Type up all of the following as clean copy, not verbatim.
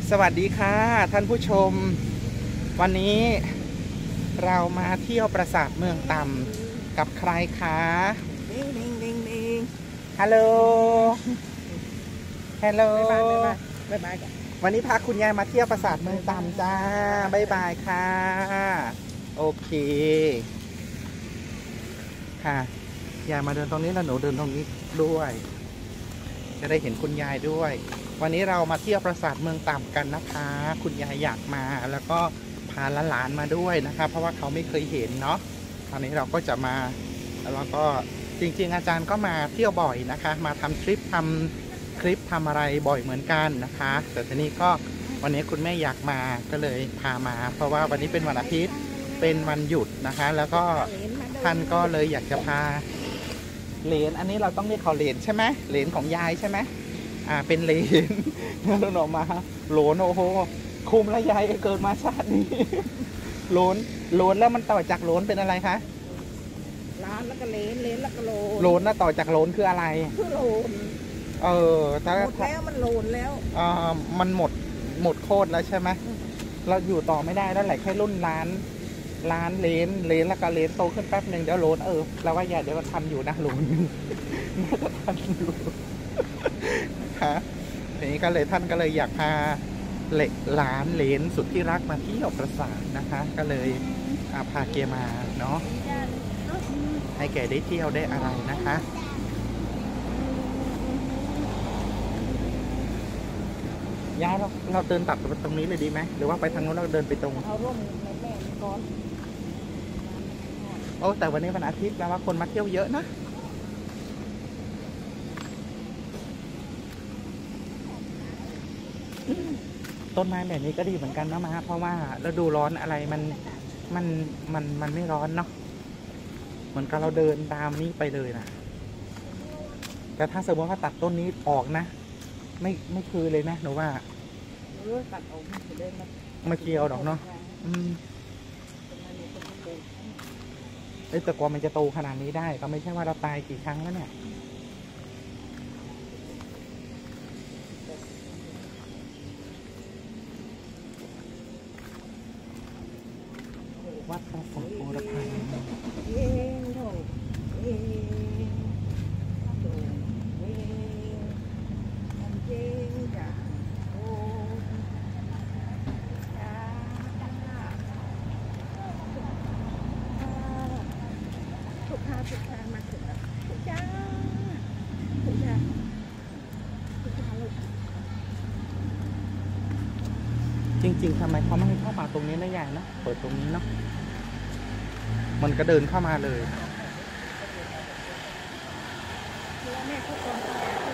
สวัสดีค่ะท่านผู้ชมวันนี้เรามาเที่ยวปราสาทเมืองต่ำกับใครคะฮัลโหลฮัลโหลบ๊ายบายกันวันนี้พาคุณยายมาเที่ยวปราสาทเมืองต่ำจ้าบ๊ายบายค่ะโอเคค่ะยายมาเดินตรงนี้แล้วหนูเดินตรงนี้ด้วยจะได้เห็นคุณยายด้วยวันนี้เรามาเที่ยวปราสาทเมืองต่ำกันนะคะคุณยายอยากมาแล้วก็พาหลานๆมาด้วยนะคะเพราะว่าเขาไม่เคยเห็นเนาะตอนนี้เราก็จะมาแล้วก็จริงๆอาจารย์ก็มาเที่ยวบ่อยนะคะมาทำทริปทำคลิปทำอะไรบ่อยเหมือนกันนะคะแต่ทีนี้ก็วันนี้คุณแม่อยากมาก็เลยพามาเพราะว่าวันนี้เป็นวันอาทิตย์เป็นวันหยุดนะคะแล้วก็ท่านก็เลยอยากจะพาเหรนอันนี้เราต้องเรียกเขาเหรนใช่ไหมเหรนของยายใช่ไหมเป็นเหรนเราออกมาโหลนโอ้โหคุมละยายเกิดมาชาตินี้โหลนแล้วมันต่อจากโหลนเป็นอะไรคะล้านแล้วก็เลนแล้วก็โลนโหลนแล้วต่อจากโหลนคืออะไรคือโลนถ้าหมดแล้วมันโลนแล้วมันหมดโคตรแล้วใช่ไหมเราอยู่ต่อไม่ได้แล้วแหละแค่รุ่นร้านเลนแล้วก็เลนโตขึ้นแป๊บหนึ่งเดี๋ยวโหลนเราว่าอย่าเดี๋ยวมันทันอยู่นะโหลนน่าจะทันอยู่ค่ะทีนี้ก็เลยท่านก็เลยอยากพาหลานเลนสุดที่รักมาเที่ยวปราสาทนะคะก็เลยพาเกียมาเนาะให้แกได้เที่ยวได้อะไรนะคะย้ายเราเดินตัดตรงนี้เลยดีไหมหรือว่าไปทางโน้นเราเดินไปตรงเอาร่มในแม่ก่อนโอ้แต่วันนี้วันอาทิตย์แล้วว่าคนมาเที่ยวเยอะนะต้นไม้แบบนี้ก็ดีเหมือนกันนะมาเพราะว่าฤดูร้อนอะไรมันไม่ร้อนเนาะเหมือนกับเราเดินตามนี้ไปเลยนะแต่ถ้าสมมติว่าตัดต้นนี้ออกนะไม่คือเลยนะหนูว่าตัดออกเดินมาเกี่ยวดอกเนาะแต่กว่ามันจะโตขนาดนี้ได้ก็ไม่ใช่ว่าเราตายกี่ครั้งแล้วเนี่ยวัดปราสาทโบราณทุกทางมาถึงแล้วทุกจ้าทุกจ้าทุกจ้าลูกจริงๆทำไมเขาไม่ให้เข้ามาตรงนี้นะยายนะเปิดตรงนี้เนาะมันก็เดินเข้ามาเลยแม่เขาคน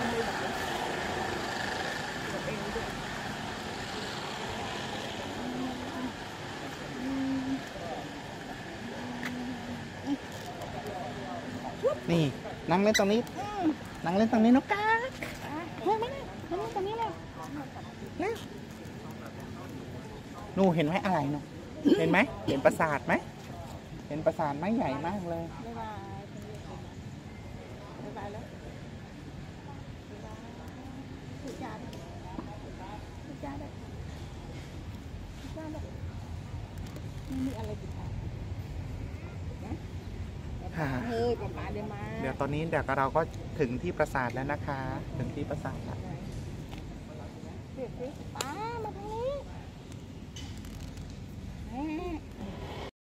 นี่นั่งเล่นตรงนี้นั่งเล่นตรงนี้นกกาเฮ้ยมาเลยนั่งเล่นตรงนี้เลยเร็วนู่เห็นไหมอะไรเนาะเห็นไหมเห็นปราสาทไหมเห็นปราสาทไหมใหญ่มากเลยบ๊ายบายแล้วทุกจ้าทุกจ้าได้ทุกจ้าได้มีอะไรติดตามนะเฮ้ยป้าเดี๋ยวมาเดี๋ยวตอนนี้เราก็ถึงที่ปราสาทแล้วนะคะถึงที่ปราสาทแล้วป้ามาทาง